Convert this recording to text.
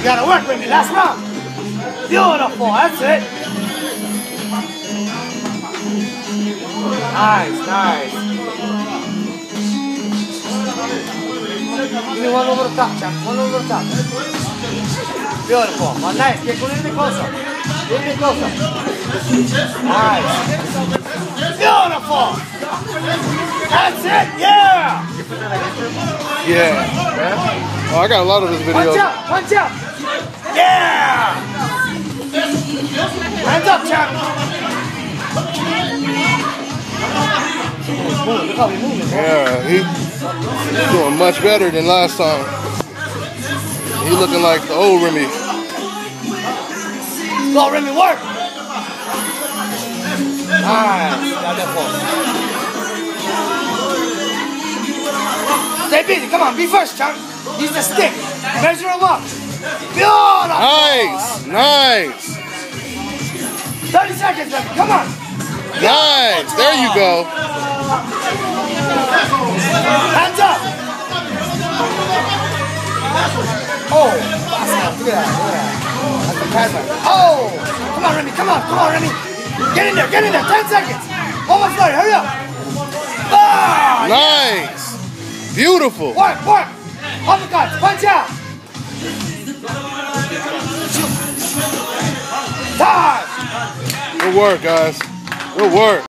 You gotta work with me. Last round. Beautiful. That's it. Nice, nice. Give me one over the top, champ. One over the top. Beautiful. Well, nice. Get a little bit closer. A little bit closer. Nice. Beautiful. That's it. Yeah. Yeah. Oh, I got a lot of his videos. Punch out. Punch out. Yeah. Hands up, champ. Look how he's moving. Yeah, he's doing much better than last time. He's looking like the old Remy. Go, Remy, work. Alright, got that ball. Stay busy, come on, be first, champ. Use the stick. Measure him up. Beautiful. Nice, nice. 30 seconds, Remy, come on. Nice, there you go. Hands up. Oh, look at that, That's the camera. Oh, come on, Remy, come on, Remy. Get in there, 10 seconds. Almost done, hurry up. Ah, nice. Yeah. Beautiful. Work. Uppercuts, punch out. Time. Good work, guys. Good work.